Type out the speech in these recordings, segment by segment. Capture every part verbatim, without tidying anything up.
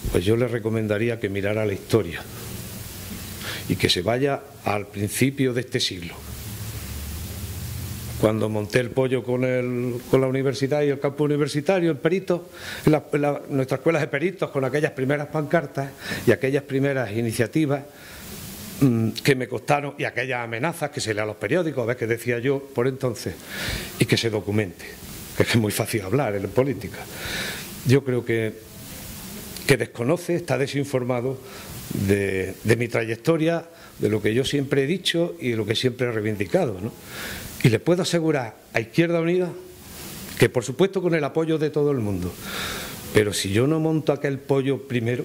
pues yo le recomendaría que mirara la historia y que se vaya al principio de este siglo. Cuando monté el pollo con, el, con la universidad y el campo universitario, el perito, en, la, en la, nuestra escuela de peritos, con aquellas primeras pancartas y aquellas primeras iniciativas mmm, que me costaron, y aquellas amenazas que se leen a los periódicos, a ver qué decía yo por entonces, y que se documente, que es muy fácil hablar en política. Yo creo que, que desconoce, está desinformado de, de mi trayectoria, de lo que yo siempre he dicho y de lo que siempre he reivindicado, ¿no? Y le puedo asegurar a Izquierda Unida que, por supuesto, con el apoyo de todo el mundo, pero si yo no monto aquel pollo primero,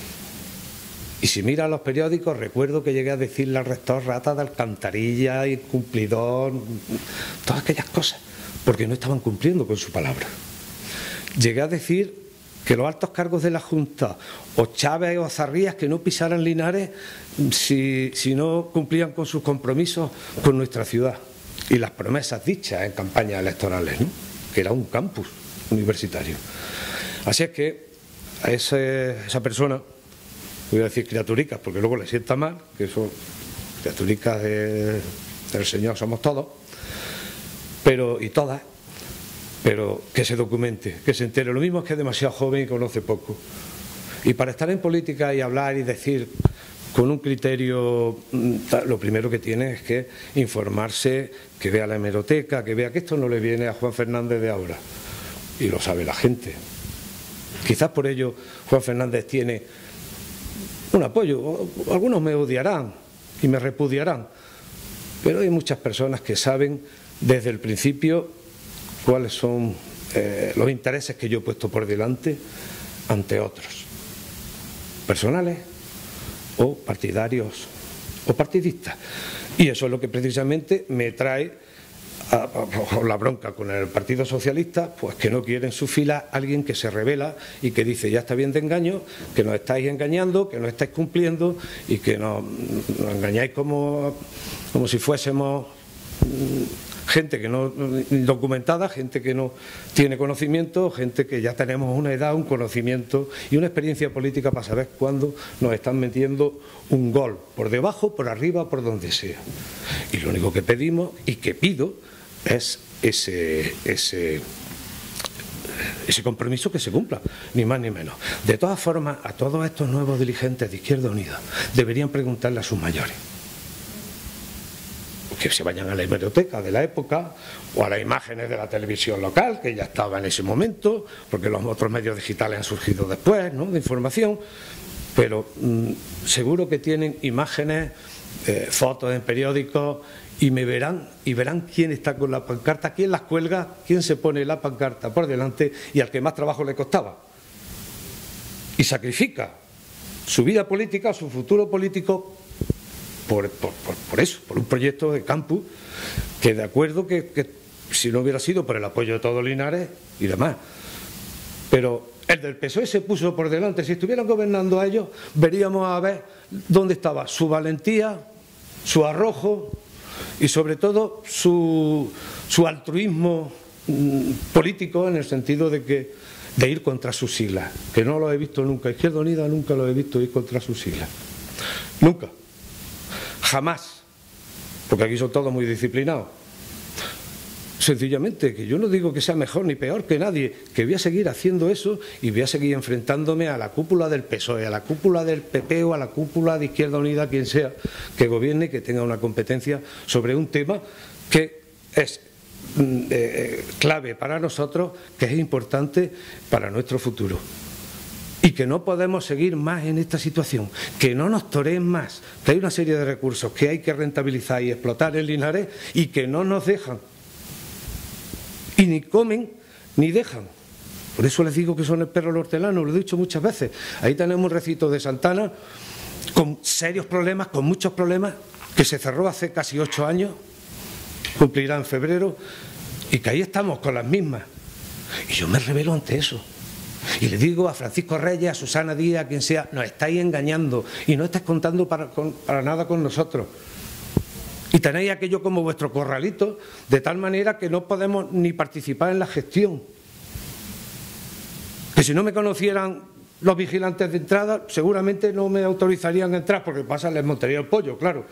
y si mira los periódicos, recuerdo que llegué a decirle al rector rata de alcantarilla, incumplidor, todas aquellas cosas, porque no estaban cumpliendo con su palabra. Llegué a decir que los altos cargos de la Junta, o Chávez o Zarrías, que no pisaran Linares si, si no cumplían con sus compromisos con nuestra ciudad y las promesas dichas en campañas electorales, ¿no? Que era un campus universitario. Así es que a ese, esa persona, voy a decir criaturicas porque luego le sienta mal, que son criaturicas de, del Señor somos todos, pero y todas, pero que se documente, que se entere. Lo mismo es que es demasiado joven y conoce poco. Y para estar en política y hablar y decir con un criterio, lo primero que tiene es que informarse, que vea la hemeroteca, que vea que esto no le viene a Juan Fernández de ahora. Y lo sabe la gente. Quizás por ello Juan Fernández tiene un apoyo. Algunos me odiarán y me repudiarán, pero hay muchas personas que saben desde el principio cuáles son eh, los intereses que yo he puesto por delante ante otros, personales o partidarios o partidistas. Y eso es lo que precisamente me trae a, a, a la bronca con el Partido Socialista, pues que no quiere en su fila alguien que se revela y que dice ya está bien de engaño, que nos estáis engañando, que no estáis cumpliendo y que nos, nos engañáis como, como si fuésemos gente que no documentada, gente que no tiene conocimiento, gente que ya tenemos una edad, un conocimiento y una experiencia política para saber cuándo nos están metiendo un gol, por debajo, por arriba, por donde sea. Y lo único que pedimos y que pido es ese, ese, ese compromiso que se cumpla, ni más ni menos. De todas formas, a todos estos nuevos dirigentes de Izquierda Unida deberían preguntarle a sus mayores, que se vayan a la hemeroteca de la época o a las imágenes de la televisión local, que ya estaba en ese momento, porque los otros medios digitales han surgido después, ¿no?, de información, pero mmm, seguro que tienen imágenes, eh, fotos en periódicos y me verán y verán quién está con la pancarta, quién las cuelga, quién se pone la pancarta por delante y al que más trabajo le costaba y sacrifica su vida política, su futuro político Por, por, por, por eso, por un proyecto de campus que de acuerdo que, que si no hubiera sido por el apoyo de todos Linares y demás, pero el del P S O E se puso por delante. Si estuvieran gobernando a ellos, veríamos a ver dónde estaba su valentía, su arrojo y sobre todo su, su altruismo mmm, político, en el sentido de que de ir contra sus siglas, que no lo he visto nunca. Izquierda Unida nunca lo he visto ir contra sus siglas, nunca. Jamás, porque aquí son todos muy disciplinados. Sencillamente, que yo no digo que sea mejor ni peor que nadie, que voy a seguir haciendo eso y voy a seguir enfrentándome a la cúpula del P S O E, a la cúpula del P P o a la cúpula de Izquierda Unida, quien sea que gobierne y que tenga una competencia sobre un tema que es eh, clave para nosotros, que es importante para nuestro futuro. Y que no podemos seguir más en esta situación, que no nos toreen más, que hay una serie de recursos que hay que rentabilizar y explotar en Linares y que no nos dejan. Y ni comen ni dejan. Por eso les digo que son el perro del hortelano, lo he dicho muchas veces. Ahí tenemos un recinto de Santana con serios problemas, con muchos problemas, que se cerró hace casi ocho años, cumplirá en febrero, y que ahí estamos con las mismas. Y yo me rebelo ante eso. Y le digo a Francisco Reyes, a Susana Díaz, a quien sea, nos estáis engañando y no estáis contando para, con, para nada con nosotros. Y tenéis aquello como vuestro corralito, de tal manera que no podemos ni participar en la gestión. Que si no me conocieran los vigilantes de entrada seguramente no me autorizarían a entrar porque pasa, les montaría el pollo, claro.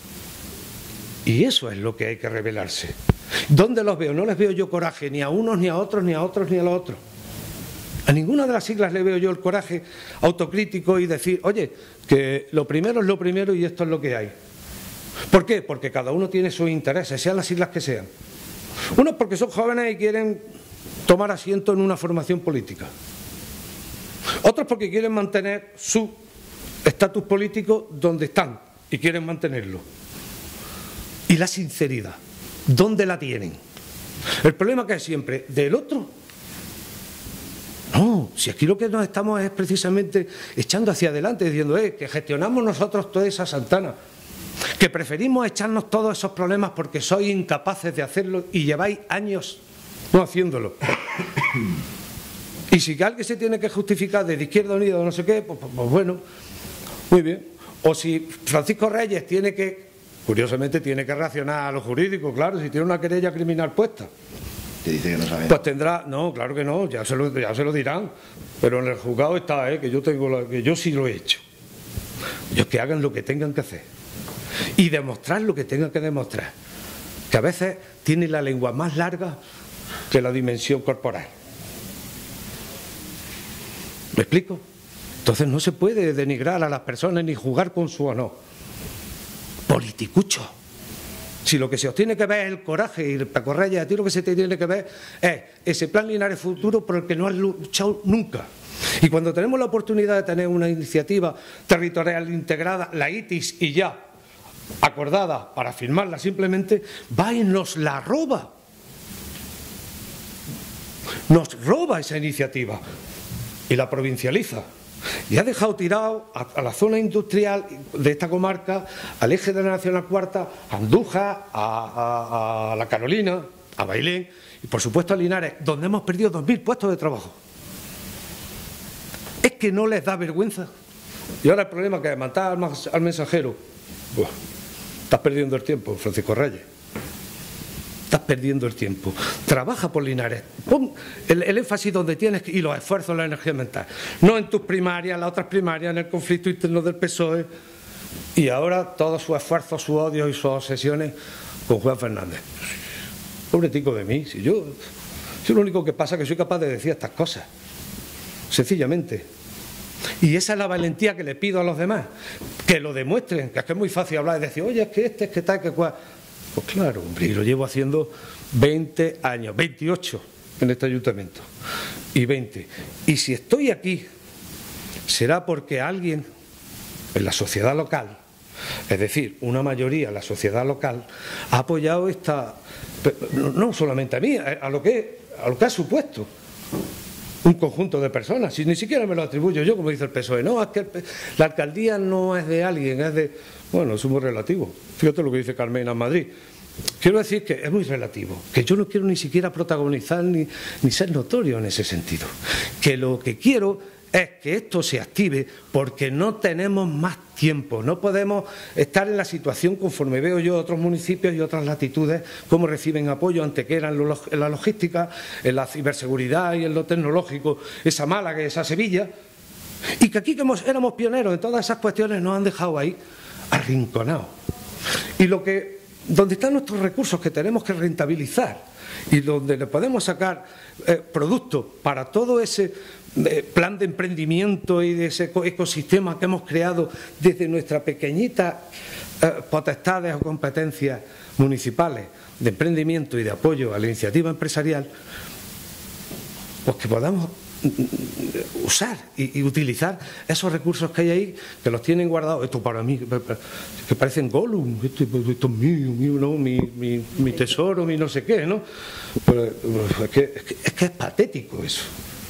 Y eso es lo que hay que revelarse. ¿Dónde los veo? No les veo yo coraje ni a unos, ni a otros, ni a otros, ni a los otros. A ninguna de las siglas le veo yo el coraje autocrítico y decir, oye, que lo primero es lo primero y esto es lo que hay. ¿Por qué? Porque cada uno tiene sus intereses, sean las siglas que sean. Unos porque son jóvenes y quieren tomar asiento en una formación política. Otros porque quieren mantener su estatus político donde están y quieren mantenerlo. Y la sinceridad, ¿dónde la tienen? El problema que es siempre del otro. No, si aquí lo que nos estamos es precisamente echando hacia adelante, diciendo eh, que gestionamos nosotros toda esa Santana, que preferimos echarnos todos esos problemas porque sois incapaces de hacerlo y lleváis años no haciéndolo. Y si alguien se tiene que justificar de Izquierda Unida o no sé qué, pues, pues, pues bueno, muy bien. O si Francisco Reyes tiene que, curiosamente tiene que reaccionar a lo jurídico, claro, si tiene una querella criminal puesta. Te dice que no sabe. Pues tendrá, no, claro que no, ya se lo, ya se lo dirán, pero en el juzgado está, ¿eh? que yo tengo la, que yo sí lo he hecho. Ellos que hagan lo que tengan que hacer y demostrar lo que tengan que demostrar, que a veces tiene la lengua más larga que la dimensión corporal. ¿Me explico? Entonces no se puede denigrar a las personas ni jugar con su honor. Politicucho. Si lo que se os tiene que ver es el coraje y el Paco Reyes, a ti lo que se te tiene que ver es ese plan Linares Futuro por el que no has luchado nunca. Y cuando tenemos la oportunidad de tener una iniciativa territorial integrada, la I T I S, y ya acordada para firmarla simplemente, va y nos la roba. Nos roba esa iniciativa y la provincializa. Y ha dejado tirado a, a la zona industrial de esta comarca, al eje de la Nacional Cuarta, a Andújar, a, a, a la Carolina, a Bailén y por supuesto a Linares, donde hemos perdido dos mil puestos de trabajo. Es que no les da vergüenza. Y ahora el problema que es matar al, al mensajero. Buah, estás perdiendo el tiempo, Francisco Reyes. Estás perdiendo el tiempo. Trabaja por Linares. Pon el, el énfasis donde tienes que, y los esfuerzos en la energía mental. No en tus primarias, en las otras primarias, en el conflicto interno del P S O E. Y ahora todos sus esfuerzos, sus odios y sus obsesiones con Juan Fernández. Pobre tico de mí. Si yo, si lo único que pasa es que soy capaz de decir estas cosas. Sencillamente. Y esa es la valentía que le pido a los demás. Que lo demuestren. Que es que es muy fácil hablar y decir, oye, es que este, es que tal, que cual. Pues claro, hombre, y lo llevo haciendo veinte años, veintiocho en este ayuntamiento y veinte. Y si estoy aquí, será porque alguien en la sociedad local, es decir, una mayoría en la sociedad local, ha apoyado esta, no solamente a mí, a lo que, a lo que ha supuesto un conjunto de personas, si ni siquiera me lo atribuyo yo, como dice el P S O E. No, es que la alcaldía no es de alguien, es de... Bueno, es muy relativo. Fíjate lo que dice Carmena en Madrid. Quiero decir que es muy relativo, que yo no quiero ni siquiera protagonizar ni, ni ser notorio en ese sentido. Que lo que quiero es que esto se active porque no tenemos más tiempo. No podemos estar en la situación conforme veo yo otros municipios y otras latitudes, cómo reciben apoyo ante que eran en la logística, en la ciberseguridad y en lo tecnológico, esa Málaga y esa Sevilla, y que aquí que hemos, éramos pioneros en todas esas cuestiones nos han dejado ahí arrinconados. Y lo que, donde están nuestros recursos que tenemos que rentabilizar y donde le podemos sacar eh, productos para todo ese eh, plan de emprendimiento y de ese ecosistema que hemos creado desde nuestras pequeñitas eh, potestades o competencias municipales de emprendimiento y de apoyo a la iniciativa empresarial, pues que podamos usar y, y utilizar esos recursos que hay ahí, que los tienen guardados. Esto para mí, que parecen Gollum, esto, esto es mío, mío, ¿no? mi, mi, mi tesoro, mi no sé qué, ¿no? Pero, es, que, es, que, es que es patético eso.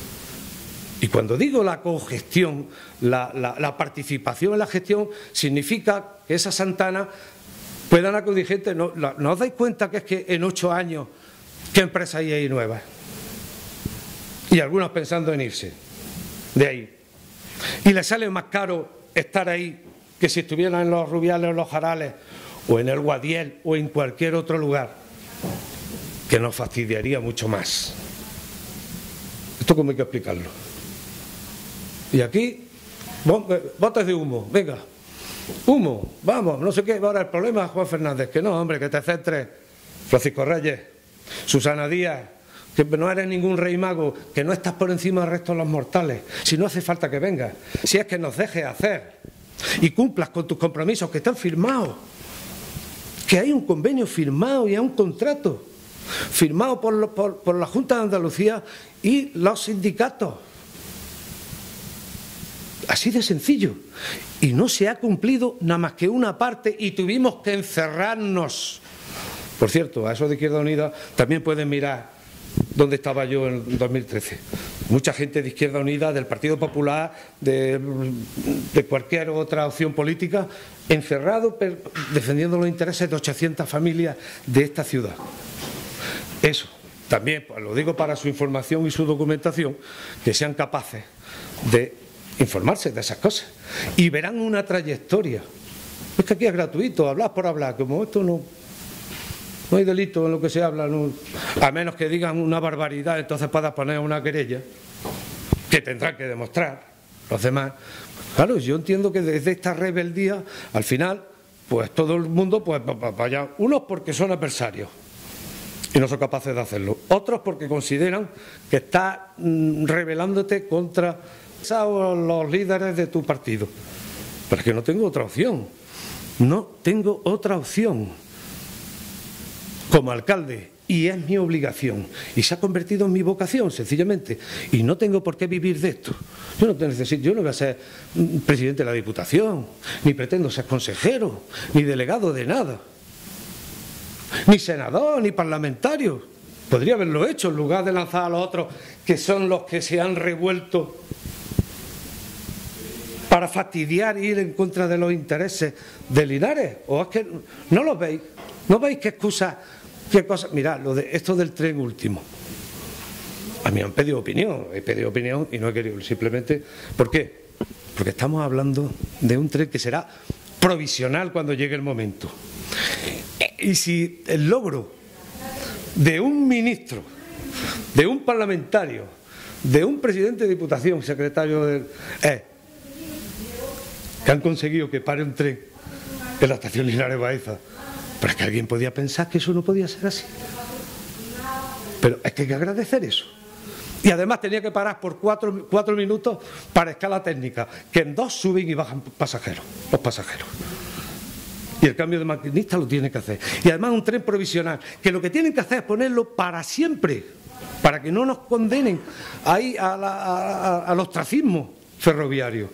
Y cuando digo la cogestión, la, la, la participación en la gestión, significa que esa Santana puedan acudir gente. ¿No, ¿no os dais cuenta que es que en ocho años, qué empresas hay ahí nuevas? Y algunos pensando en irse de ahí. Y les sale más caro estar ahí que si estuvieran en los Rubiales o los Jarales o en el Guadiel o en cualquier otro lugar, que nos fastidiaría mucho más. ¿Esto cómo hay que explicarlo? Y aquí, botes de humo, venga, humo, vamos, no sé qué. Ahora el problema, Juan Fernández, que no, hombre, que te centres. Francisco Reyes, Susana Díaz, que no eres ningún rey mago, que no estás por encima del resto de los mortales, si no hace falta que vengas, si es que nos dejes hacer y cumplas con tus compromisos que están firmados, que hay un convenio firmado y hay un contrato firmado por, por, por la Junta de Andalucía y los sindicatos. Así de sencillo. Y no se ha cumplido nada más que una parte y tuvimos que encerrarnos. Por cierto, a eso de Izquierda Unida también pueden mirar dónde estaba yo en dos mil trece. Mucha gente de Izquierda Unida, del Partido Popular, de, de cualquier otra opción política, encerrado defendiendo los intereses de ochocientas familias de esta ciudad. Eso, también, pues, lo digo para su información y su documentación, que sean capaces de informarse de esas cosas y verán una trayectoria. Es que aquí es gratuito, hablar por hablar, como esto no, no hay delito en lo que se habla, no, a menos que digan una barbaridad, entonces puedas poner una querella que tendrán que demostrar los demás. Claro, yo entiendo que desde esta rebeldía, al final, pues todo el mundo, pues vaya, unos porque son adversarios y no son capaces de hacerlo, otros porque consideran que estás mm, rebelándote contra los líderes de tu partido. Pero es que no tengo otra opción, no tengo otra opción como alcalde, y es mi obligación y se ha convertido en mi vocación, sencillamente, y no tengo por qué vivir de esto. Yo no te necesito, yo no voy a ser presidente de la Diputación, ni pretendo ser consejero, ni delegado de nada, ni senador, ni parlamentario. Podría haberlo hecho en lugar de lanzar a los otros, que son los que se han revuelto para fastidiar e ir en contra de los intereses de Linares. ¿O es que no lo veis? ¿No veis qué excusa, qué cosa? Mirad, lo de esto del tren último. A mí me han pedido opinión, he pedido opinión y no he querido, simplemente. ¿Por qué? Porque estamos hablando de un tren que será provisional cuando llegue el momento. Y si el logro de un ministro, de un parlamentario, de un presidente de Diputación, secretario del... es que han conseguido que pare un tren en la estación Linares Baeza, pero es que alguien podía pensar que eso no podía ser así. Pero es que hay que agradecer eso. Y además tenía que parar por cuatro, cuatro minutos para escala técnica, que en dos suben y bajan pasajeros, los pasajeros. Y el cambio de maquinista lo tiene que hacer. Y además un tren provisional, que lo que tienen que hacer es ponerlo para siempre, para que no nos condenen ahí a la, a, a, al ostracismo ferroviario.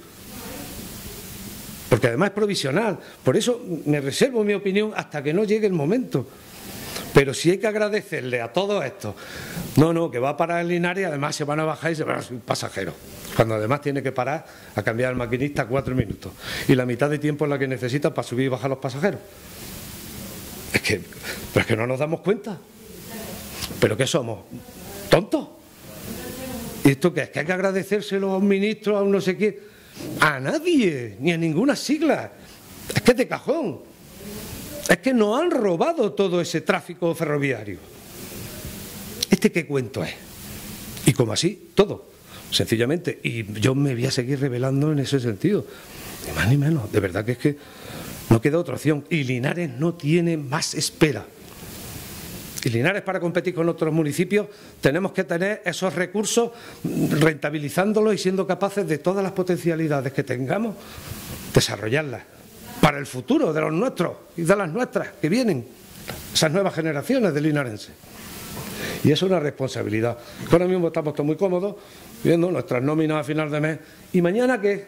Porque además es provisional, por eso me reservo mi opinión hasta que no llegue el momento. Pero sí hay que agradecerle a todos estos. No, no, que va a parar el Linares y además se van a bajar y se van a subir pasajeros. Cuando además tiene que parar a cambiar el maquinista cuatro minutos. Y la mitad de tiempo es la que necesita para subir y bajar los pasajeros. Es que, pero es que no nos damos cuenta. ¿Pero qué somos? ¿Tontos? ¿Y esto qué es? ¿Que hay que agradecérselo a un ministro, a un no sé qué? A nadie, ni a ninguna sigla. Es que es de cajón. Es que nos han robado todo ese tráfico ferroviario. ¿Este qué cuento es? Y como así, todo, sencillamente. Y yo me voy a seguir revelando en ese sentido. Ni más ni menos. De verdad que es que no queda otra opción. Y Linares no tiene más espera. Y Linares, para competir con otros municipios, tenemos que tener esos recursos, rentabilizándolos y siendo capaces de todas las potencialidades que tengamos, desarrollarlas para el futuro de los nuestros y de las nuestras que vienen, esas nuevas generaciones de linarenses. Y eso es una responsabilidad. Ahora mismo estamos todos muy cómodos, viendo nuestras nóminas a final de mes. ¿Y mañana qué?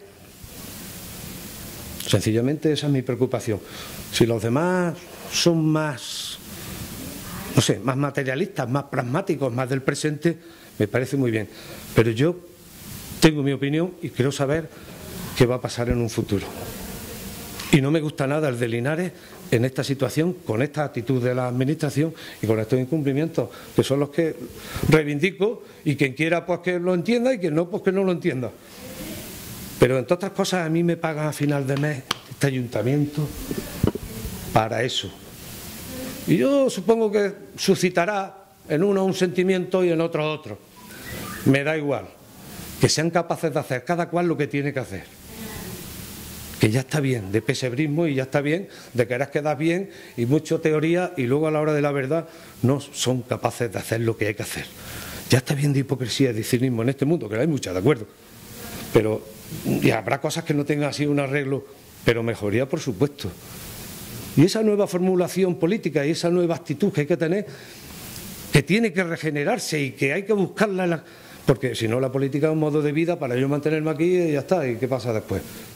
Sencillamente esa es mi preocupación. Si los demás son más... no sé, más materialistas, más pragmáticos, más del presente, me parece muy bien. Pero yo tengo mi opinión y quiero saber qué va a pasar en un futuro. Y no me gusta nada el de Linares en esta situación, con esta actitud de la Administración y con estos incumplimientos, que son los que reivindico, y quien quiera pues que lo entienda y quien no, pues que no lo entienda. Pero entre otras cosas a mí me pagan a final de mes este ayuntamiento para eso. Y yo supongo que suscitará en uno un sentimiento y en otro otro. Me da igual. que sean capaces de hacer cada cual lo que tiene que hacer. Que ya está bien de pesebrismo y ya está bien de querer quedar bien y mucha teoría y luego a la hora de la verdad no son capaces de hacer lo que hay que hacer. Ya está bien de hipocresía y de cinismo en este mundo, que hay muchas, de acuerdo. Pero y habrá cosas que no tengan así un arreglo, pero mejoría por supuesto. Y esa nueva formulación política y esa nueva actitud que hay que tener, que tiene que regenerarse y que hay que buscarla en la... Porque si no la política es un modo de vida para yo mantenerme aquí y ya está, ¿y qué pasa después?